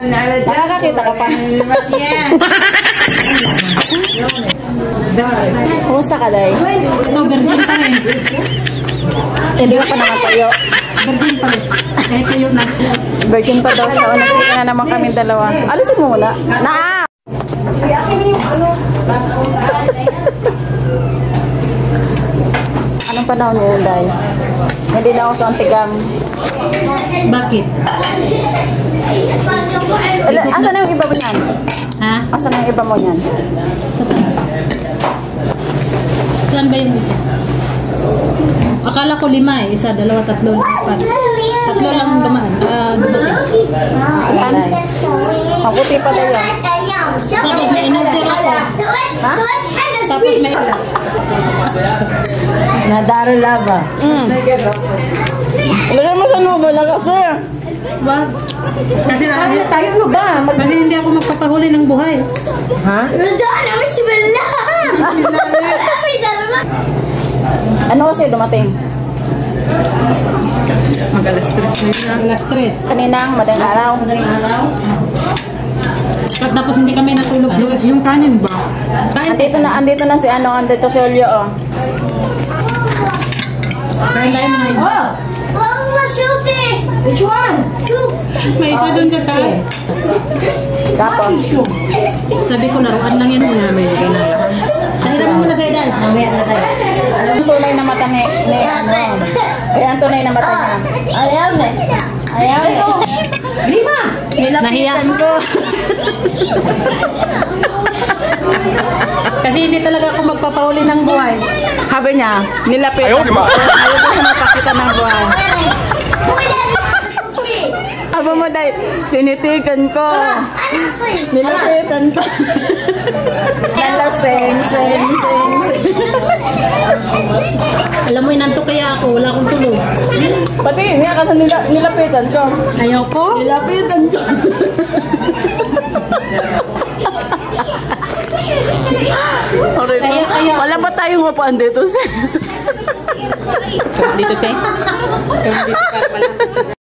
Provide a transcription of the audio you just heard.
Nakakakita ka pa. Kumusta ka, Day? Ito, virgin pa rin. Hindi ka pa naman tayo. Virgin pa rin. Kahit tayo na. Virgin pa daw siya. Nakita na naman kami dalawa. Alisin mo muna. Na! Anong panahon niyo yun, Day? Hindi na ako sa antigam. Bakit? Asa na yung iba mo niyan? Ha? Asa na yung iba mo niyan? Sa taas. Saan ba yung isa? Akala ko 5 eh. 1, 2, 3, 4, 5. 3 lang dumaan. Dumating. Ayan. Mabuti pala yan. Tapos may in-order ako. Ha? Tapos may... Nadaro lava. Ilagay mo sa nubo lang kasi. Wag. Kasi Sabi na tayo mo ba? Kasi hindi ako magpapahuli ng buhay. Ha? Ano kasi dumating? Mag-alas 3 na. Alas 3. Kaninang madaling araw. Tapos hindi kami natulog. Yung kanin ba? Andito na si andito si Olio, oh. Kain tayo mga iba. Oh! Well, which one? May isa doon sa tayo. Tapos, Sabi ko, naruan lang yan. May kinala. Kahirap mo na sa edad. Mamaya na tayo. ang tunay na mata ni ano. Ay, ang tunay na mata niya. Ayaw na. Ayaw na. Lima! Nilapitan ko. Kasi hindi talaga ako magpapahuli ng buhay. Sabi niya, nilapitan ko. Ayaw ko siya mapakita ng buhay. Sabi mo dahil, sinitikan ko. Nilapitan ko. Lala, sing. Alam mo, inantok kaya ako. Wala akong tulog. Pati, niya kasi nilapitan ko. Ayaw ko? Nilapitan ko. Kaya. Wala ba tayong mapaan dito? Dito, te? Dito ka pala.